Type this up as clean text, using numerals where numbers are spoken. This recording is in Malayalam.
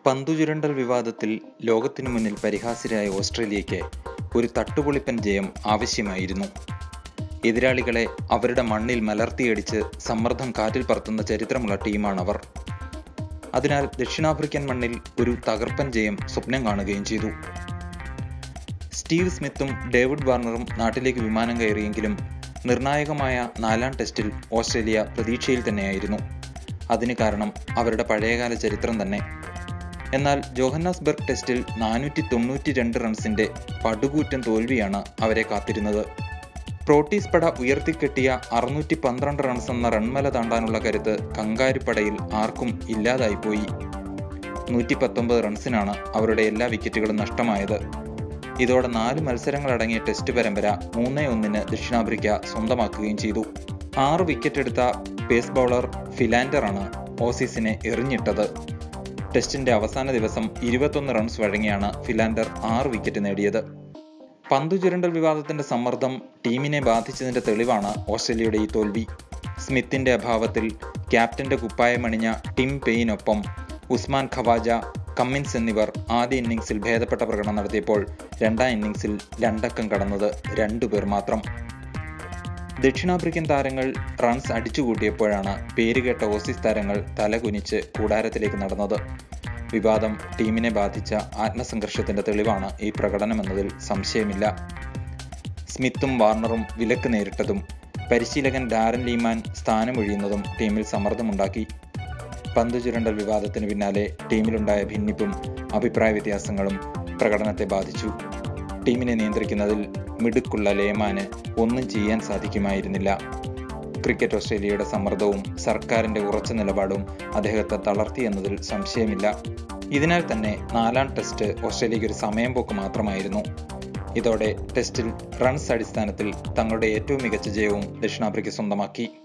പന്തുചുരണ്ടൽ വിവാദത്തിൽ ലോകത്തിനു മുന്നിൽ പരിഹാസ്യരായ ഓസ്ട്രേലിയയ്ക്ക് ഒരു തട്ടുപൊളിപ്പൻ ജയം ആവശ്യമായിരുന്നു. എതിരാളികളെ അവരുടെ മണ്ണിൽ മലർത്തിയടിച്ച് സമ്മർദ്ദം കാറ്റിൽ പറത്തുന്ന ചരിത്രമുള്ള ടീമാണവർ. അതിനാൽ ദക്ഷിണാഫ്രിക്കൻ മണ്ണിൽ ഒരു തകർപ്പൻ ജയം സ്വപ്നം കാണുകയും ചെയ്തു. സ്റ്റീവ് സ്മിത്തും ഡേവിഡ് വാർണറും നാട്ടിലേക്ക് വിമാനം കയറിയെങ്കിലും നിർണായകമായ 4ാം ടെസ്റ്റിൽ ഓസ്ട്രേലിയ പ്രതീക്ഷയിൽ തന്നെയായിരുന്നു. അതിന് കാരണം അവരുടെ പഴയകാല ചരിത്രം തന്നെ. എന്നാൽ ജോഹന്നാസ്ബർഗ് ടെസ്റ്റിൽ 492 റൺസിന്റെ പടുകൂറ്റൻ തോൽവിയാണ് അവരെ കാത്തിരുന്നത്. പ്രോട്ടീസ് പട ഉയർത്തിക്കെട്ടിയ 612 റൺസ് എന്ന റൺമല താണ്ടാനുള്ള കരുത്ത് കങ്കാരുപ്പടയിൽ ആർക്കും ഇല്ലാതായിപ്പോയി. 119 റൺസിനാണ് അവരുടെ എല്ലാ വിക്കറ്റുകളും നഷ്ടമായത്. ഇതോടെ 4 മത്സരങ്ങളടങ്ങിയ ടെസ്റ്റ് പരമ്പര 3-1 ദക്ഷിണാഫ്രിക്ക സ്വന്തമാക്കുകയും ചെയ്തു. 6 വിക്കറ്റ് എടുത്ത പേസ് ബൗളർ ഫിലാൻഡറാണ് ഓസീസിനെ എറിഞ്ഞിട്ടത്. ടെസ്റ്റിന്റെ അവസാന ദിവസം 21 റൺസ് വഴങ്ങിയാണ് ഫിലാൻഡർ 6 വിക്കറ്റ് നേടിയത്. പന്തുചുരണ്ടൽ വിവാദത്തിന്റെ സമ്മർദ്ദം ടീമിനെ ബാധിച്ചതിന്റെ തെളിവാണ് ഓസ്ട്രേലിയയുടെ ഈ തോൽവി. സ്മിത്തിന്റെ അഭാവത്തിൽ ക്യാപ്റ്റന്റെ കുപ്പായമണിഞ്ഞ ടിം പെയിനൊപ്പം ഉസ്മാൻ ഖവാജ, കമ്മിൻസ് എന്നിവർ ആദ്യ ഇന്നിംഗ്സിൽ ഭേദപ്പെട്ട പ്രകടനം നടത്തിയപ്പോൾ 2ാം ഇന്നിംഗ്സിൽ 2 അക്കം കടന്നത് 2 പേർ മാത്രം. ദക്ഷിണാഫ്രിക്കൻ താരങ്ങൾ റൺസ് അടിച്ചുകൂട്ടിയപ്പോഴാണ് പേരുകേട്ട ഓസീസ് താരങ്ങൾ തലകുനിച്ച് കൂടാരത്തിലേക്ക് നടന്നത്. വിവാദം ടീമിനെ ബാധിച്ച ആത്മസംഘർഷത്തിന്റെ തെളിവാണ് ഈ പ്രകടനമെന്നതിൽ സംശയമില്ല. സ്മിത്തും വാർണറും വിലക്ക് നേരിട്ടതും പരിശീലകൻ ഡാരൻ ലീമാൻ സ്ഥാനമൊഴിയുന്നതും ടീമിൽ സമ്മർദ്ദമുണ്ടാക്കി. പന്തുചുരണ്ടൽ വിവാദത്തിന് പിന്നാലെ ടീമിലുണ്ടായ ഭിന്നിപ്പും അഭിപ്രായ വ്യത്യാസങ്ങളും പ്രകടനത്തെ ബാധിച്ചു. ടീമിനെ നിയന്ത്രിക്കുന്നതിൽ മിടുക്കുള്ള ലേമാന് ഒന്നും ചെയ്യാൻ സാധിക്കുമായിരുന്നില്ല. ക്രിക്കറ്റ് ഓസ്ട്രേലിയയുടെ സമ്മർദ്ദവും സർക്കാരിന്റെ ഉറച്ച നിലപാടും അദ്ദേഹത്തെ തളർത്തിയെന്നതിൽ സംശയമില്ല. ഇതിനാൽ തന്നെ 4ാം ടെസ്റ്റ് ഓസ്ട്രേലിയയ്ക്ക് ഒരു സമയം പോക്ക് മാത്രമായിരുന്നു. ഇതോടെ ടെസ്റ്റിൽ റൺസ് അടിസ്ഥാനത്തിൽ തങ്ങളുടെ ഏറ്റവും മികച്ച ജയവും ദക്ഷിണാഫ്രിക്ക സ്വന്തമാക്കി.